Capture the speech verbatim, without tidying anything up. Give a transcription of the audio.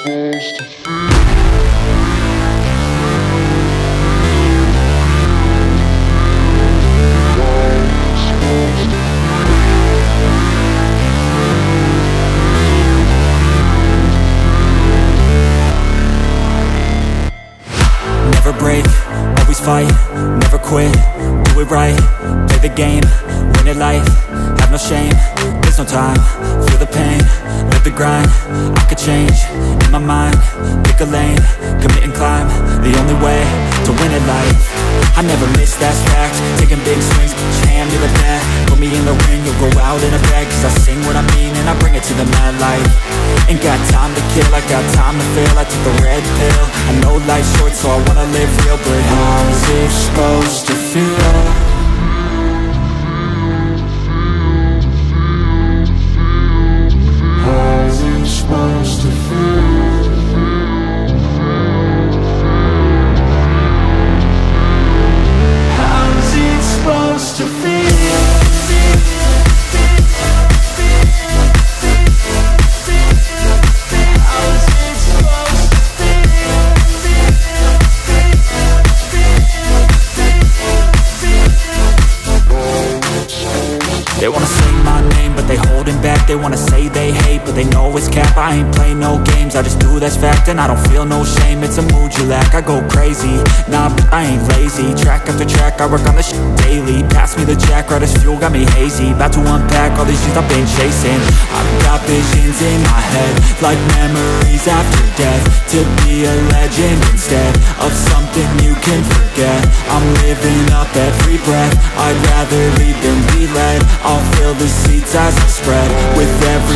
supposed to feel? Never break, always fight, never quit, do it right, play the game, win it life, have no shame, there's no time, feel the pain, live the grind, I could change, in my mind, pick a lane, commit and climb, the only way to win it life. I never miss, that's fact, taking big swings, put your hand to the bat, put me in the ring, you'll go out in a bag, cause I sing what I mean and I bring it to the mad light. Ain't got time to kill, I got time to feel, I took the red pill, I know life's short so I wanna live real, but how's it supposed to feel? How's it supposed to feel? How's it supposed to feel? They wanna say my name, but they holding back. They wanna say they hate, but they know it's cap. I ain't play no games, I just do that's fact. And I don't feel no shame, it's a mood you lack. I go crazy, nah, but I ain't lazy. Track after track, I work on this shit daily. Pass me the jack, right as fuel, got me hazy. About to unpack all these things I've been chasing. I've got visions in my head, like memories after death. To be a legend instead of something you can forget. I'm living up every breath, I'd rather lead than be led. I'll fill the seats as I spread with every